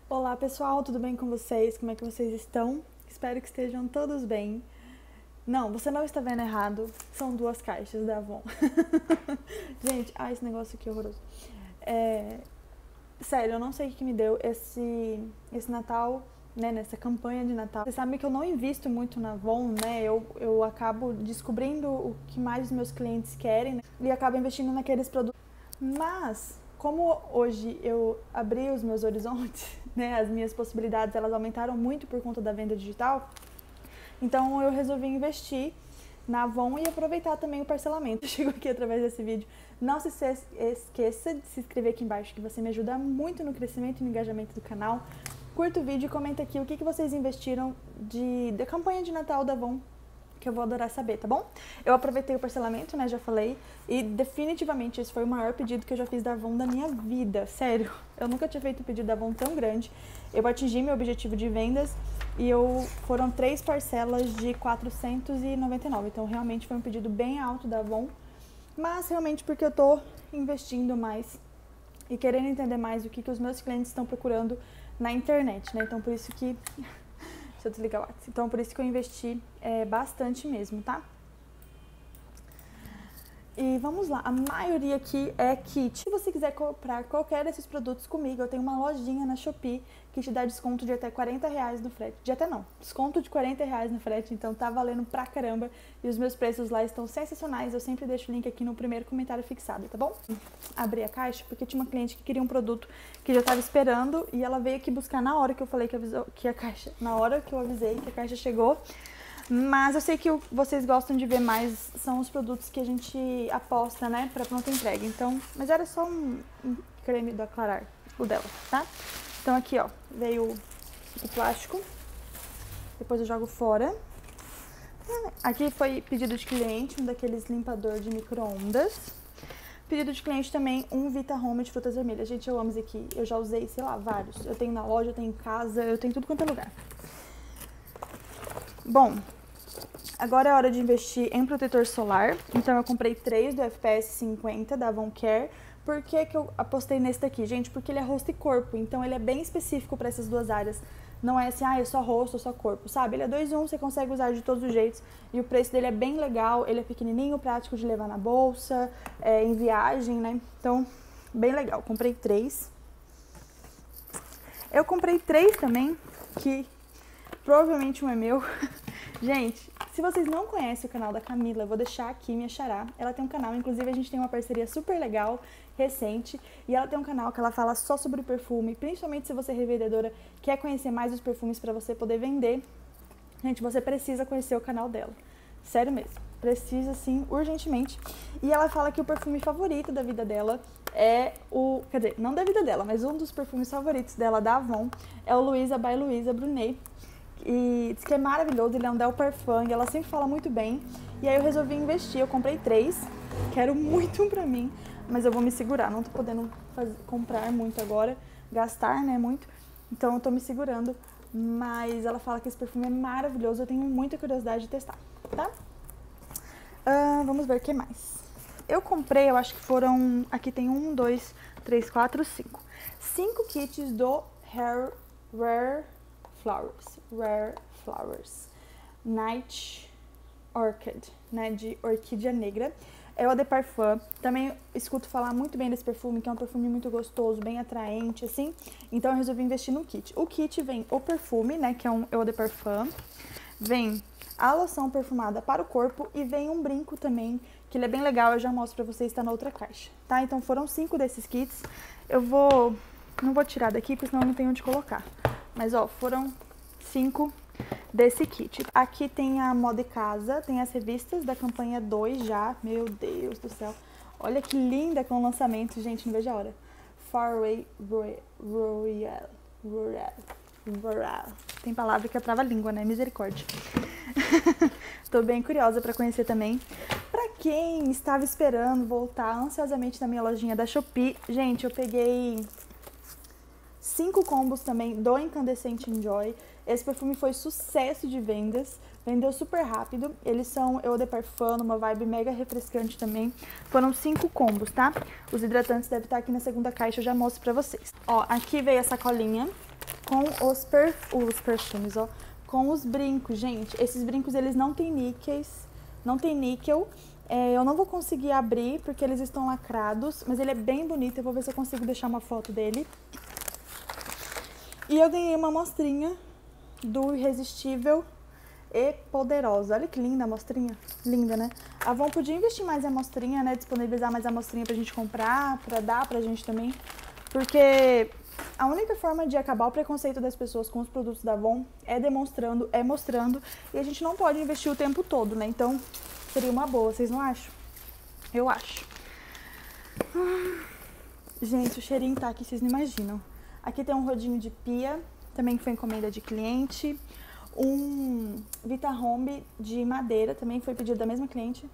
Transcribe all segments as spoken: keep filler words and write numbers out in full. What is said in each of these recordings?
Olá pessoal, tudo bem com vocês? Como é que vocês estão? Espero que estejam todos bem. Não, você não está vendo errado, são duas caixas da Avon. Gente, ah, esse negócio aqui é horroroso. É... Sério, eu não sei o que me deu esse, esse Natal, né, nessa campanha de Natal. Você sabe que eu não invisto muito na Avon, né, eu, eu acabo descobrindo o que mais os meus clientes querem, né? E acabo investindo naqueles produtos. Mas, como hoje eu abri os meus horizontes, né, as minhas possibilidades, elas aumentaram muito por conta da venda digital, então eu resolvi investir na Avon e aproveitar também o parcelamento. Chego aqui através desse vídeo. Não se esqueça de se inscrever aqui embaixo, que você me ajuda muito no crescimento e no engajamento do canal. Curta o vídeo e comenta aqui o que, que vocês investiram de, da campanha de Natal da Avon, que eu vou adorar saber, tá bom? Eu aproveitei o parcelamento, né, já falei, e definitivamente esse foi o maior pedido que eu já fiz da Avon da minha vida, sério. Eu nunca tinha feito um pedido da Avon tão grande. Eu atingi meu objetivo de vendas e eu, foram três parcelas de quatrocentos e noventa e nove, então realmente foi um pedido bem alto da Avon, mas realmente porque eu tô investindo mais e querendo entender mais o que, que os meus clientes estão procurando na internet, né, então por isso que... Deixa eu desligar o WhatsApp. Então, por isso que eu investi é, bastante mesmo, tá? E vamos lá, a maioria aqui é kit. Se você quiser comprar qualquer desses produtos comigo, eu tenho uma lojinha na Shopee que te dá desconto de até quarenta reais no frete. De até não, desconto de quarenta reais no frete, então tá valendo pra caramba. E os meus preços lá estão sensacionais, eu sempre deixo o link aqui no primeiro comentário fixado, tá bom? Abri a caixa porque tinha uma cliente que queria um produto que já tava esperando e ela veio aqui buscar na hora que eu falei que, avisou, que a caixa, na hora que eu avisei que a caixa chegou. Mas eu sei que vocês gostam de ver mais, são os produtos que a gente aposta, né, pra pronta entrega. Então, mas era só um, um creme do Aclarar, o dela, tá? Então aqui, ó, veio o plástico, depois eu jogo fora. Aqui foi pedido de cliente, um daqueles limpador de micro-ondas. Pedido de cliente também, um Vita Home de frutas vermelhas. Gente, eu amo esse aqui, eu já usei, sei lá, vários. Eu tenho na loja, eu tenho em casa, eu tenho tudo quanto é lugar. Bom, agora é hora de investir em protetor solar, então eu comprei três do F P S cinquenta da Avon Care. Por que que eu apostei nesse daqui, gente? Porque ele é rosto e corpo, então ele é bem específico para essas duas áreas. Não é assim, ah, é só rosto ou só corpo, sabe? Ele é dois em um, você consegue usar de todos os jeitos e o preço dele é bem legal, ele é pequenininho, prático de levar na bolsa, é, em viagem, né? Então, bem legal. Comprei três. Eu comprei três também, que provavelmente um é meu. Gente, se vocês não conhecem o canal da Camila, eu vou deixar aqui minha xará. Ela tem um canal, inclusive a gente tem uma parceria super legal, recente, e ela tem um canal que ela fala só sobre perfume, principalmente se você é revendedora, quer conhecer mais os perfumes para você poder vender. Gente, você precisa conhecer o canal dela, sério mesmo, precisa sim, urgentemente. E ela fala que o perfume favorito da vida dela é o, quer dizer, não da vida dela, mas um dos perfumes favoritos dela, da Avon, é o Luisa by Luisa Brunet. E diz que é maravilhoso, ele é um Del Parfum e ela sempre fala muito bem. E aí eu resolvi investir, eu comprei três, quero muito um pra mim, mas eu vou me segurar, não tô podendo fazer, comprar muito agora, gastar, né, muito, então eu tô me segurando. Mas ela fala que esse perfume é maravilhoso, eu tenho muita curiosidade de testar, tá? Uh, vamos ver o que mais. Eu comprei, eu acho que foram, aqui tem um, dois, três, quatro, cinco. Cinco kits do Hair Rare Flowers, Rare Flowers, Night Orchid, né, de orquídea negra. É o Eau de Parfum, também escuto falar muito bem desse perfume, que é um perfume muito gostoso, bem atraente, assim. Então eu resolvi investir no kit. O kit vem o perfume, né, que é um Eau de Parfum, vem a loção perfumada para o corpo e vem um brinco também, que ele é bem legal, eu já mostro pra vocês, tá na outra caixa, tá? Então foram cinco desses kits, eu vou, não vou tirar daqui, porque senão eu não tenho onde colocar. Mas, ó, foram cinco desse kit. Aqui tem a Moda e Casa, tem as revistas da campanha dois já. Meu Deus do céu. Olha que linda com o lançamento, gente, não vejo a hora. Faraway Royal. Royal. Royal. Tem palavra que trava a língua, né? Misericórdia. Tô bem curiosa pra conhecer também. Pra quem estava esperando voltar ansiosamente na minha lojinha da Shopee, gente, eu peguei cinco combos também do Incandescente Enjoy. Esse perfume foi sucesso de vendas, vendeu super rápido. Eles são Eau de Parfum, uma vibe mega refrescante também. Foram cinco combos, tá? Os hidratantes devem estar aqui na segunda caixa, eu já mostro pra vocês. Ó, aqui veio a sacolinha com os, perf os perfumes, ó. Com os brincos, gente. Esses brincos, eles não tem níqueis, não tem níquel. É, eu não vou conseguir abrir porque eles estão lacrados, mas ele é bem bonito. Eu vou ver se eu consigo deixar uma foto dele. E eu ganhei uma amostrinha do Irresistível e Poderosa. Olha que linda a amostrinha. Linda, né? A Avon podia investir mais em amostrinha, né? Disponibilizar mais amostrinha pra gente comprar, pra dar pra gente também. Porque a única forma de acabar o preconceito das pessoas com os produtos da Avon é demonstrando, é mostrando. E a gente não pode investir o tempo todo, né? Então, seria uma boa, vocês não acham? Eu acho. Gente, o cheirinho tá aqui, vocês não imaginam. Aqui tem um rodinho de pia, também foi encomenda de cliente. Um Vita Home de madeira, também foi pedido da mesma cliente.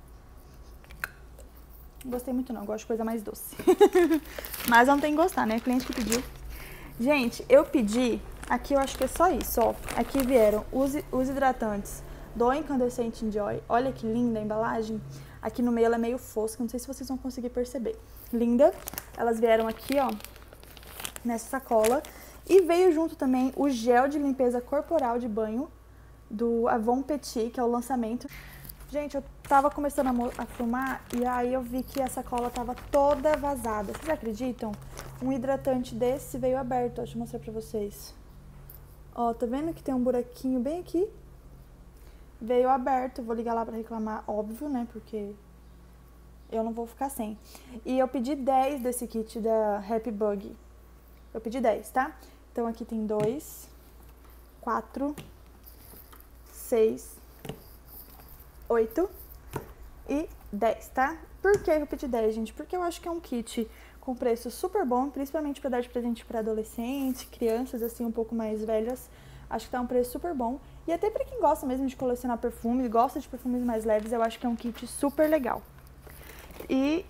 Não gostei muito não, gosto de coisa mais doce. Mas não tem que gostar, né? Cliente que pediu. Gente, eu pedi, aqui eu acho que é só isso, ó. Aqui vieram os, os hidratantes do Incandescente Enjoy. Olha que linda a embalagem. Aqui no meio ela é meio fosca, não sei se vocês vão conseguir perceber. Linda. Elas vieram aqui, ó, nessa sacola. E veio junto também o gel de limpeza corporal de banho do Avon Petit, que é o lançamento. Gente, eu tava começando a, a filmar e aí eu vi que a sacola tava toda vazada. Vocês acreditam? Um hidratante desse veio aberto, ó, deixa eu mostrar pra vocês. Ó, tá vendo que tem um buraquinho bem aqui? Veio aberto, vou ligar lá pra reclamar, óbvio, né, porque eu não vou ficar sem. E eu pedi dez desse kit da Happy Bug. Eu pedi dez, tá? Então aqui tem dois, quatro, seis, oito e dez, tá? Por que eu pedi dez, gente? Porque eu acho que é um kit com preço super bom, principalmente para dar de presente para adolescente, crianças assim um pouco mais velhas. Acho que tá um preço super bom. E até para quem gosta mesmo de colecionar perfumes, gosta de perfumes mais leves, eu acho que é um kit super legal. E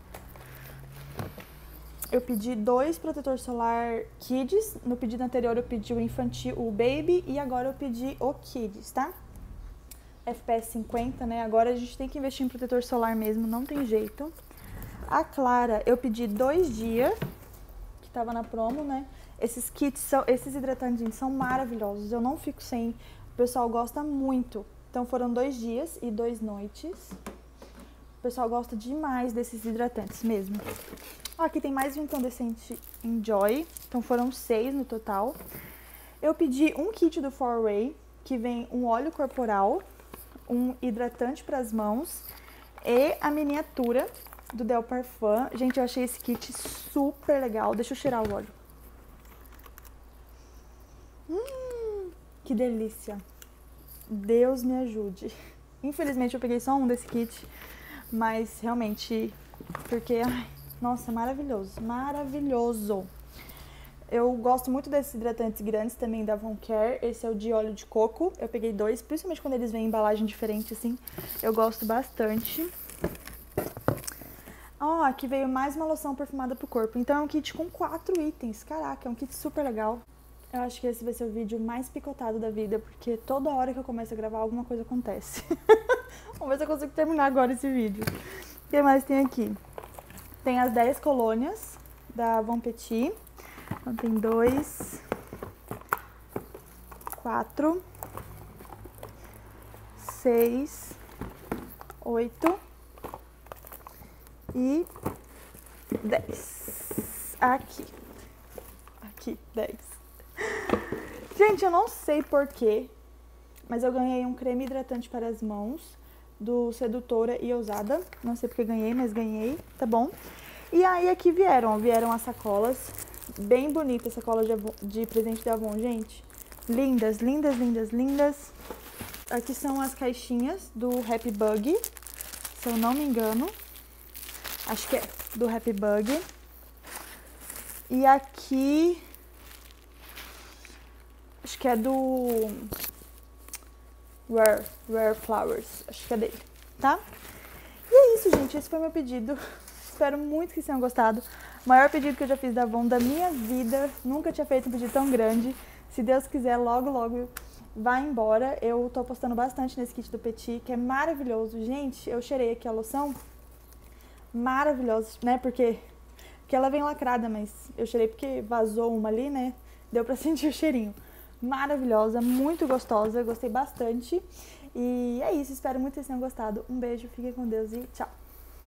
eu pedi dois protetor solar Kids. No pedido anterior eu pedi o infantil, o Baby, e agora eu pedi o Kids, tá? F P S cinquenta, né? Agora a gente tem que investir em protetor solar mesmo, não tem jeito. A Clara, eu pedi dois dias, que tava na promo, né? Esses kits, são, esses hidratantes, gente, são maravilhosos. Eu não fico sem, o pessoal gosta muito. Então foram dois dias e duas noites. O pessoal gosta demais desses hidratantes mesmo. Ó, aqui tem mais um incandescente Enjoy, então foram seis no total. Eu pedi um kit do four way, que vem um óleo corporal, um hidratante para as mãos e a miniatura do Del Parfum. Gente, eu achei esse kit super legal. Deixa eu cheirar o óleo. Hum, que delícia. Deus me ajude. Infelizmente eu peguei só um desse kit, mas realmente, porque, ai, nossa, maravilhoso, maravilhoso. Eu gosto muito desses hidratantes grandes também da Avon Care. Esse é o de óleo de coco. Eu peguei dois, principalmente quando eles vêm em embalagem diferente, assim. Eu gosto bastante. Ó, oh, aqui veio mais uma loção perfumada pro corpo. Então é um kit com quatro itens. Caraca, é um kit super legal. Eu acho que esse vai ser o vídeo mais picotado da vida, porque toda hora que eu começo a gravar, alguma coisa acontece. Vamos ver se eu consigo terminar agora esse vídeo. O que mais tem aqui? Tem as dez colônias da Avon Petit. Então tem dois, quatro, seis, oito e dez. Aqui. Aqui, dez. Gente, eu não sei porquê, mas eu ganhei um creme hidratante para as mãos do Sedutora e Ousada. Não sei porque ganhei, mas ganhei, tá bom? E aí aqui vieram, ó, vieram as sacolas. Bem bonita a sacola de, Avon, de presente da Avon, gente. Lindas, lindas, lindas, lindas. Aqui são as caixinhas do Happy Bug, se eu não me engano. Acho que é do Happy Bug. E aqui, acho que é do Rare, Rare Flowers. Acho que é dele, tá? E é isso, gente. Esse foi meu pedido. Espero muito que tenham gostado. O maior pedido que eu já fiz da Avon da minha vida. Nunca tinha feito um pedido tão grande. Se Deus quiser, logo, logo vai embora. Eu tô apostando bastante nesse kit do Petit, que é maravilhoso. Gente, eu cheirei aqui a loção. Maravilhosa, né? Porque, porque ela vem lacrada, mas eu cheirei porque vazou uma ali, né? deu pra sentir o cheirinho. Maravilhosa, muito gostosa, gostei bastante. E é isso, espero muito que vocês tenham gostado. Um beijo, fiquem com Deus e tchau!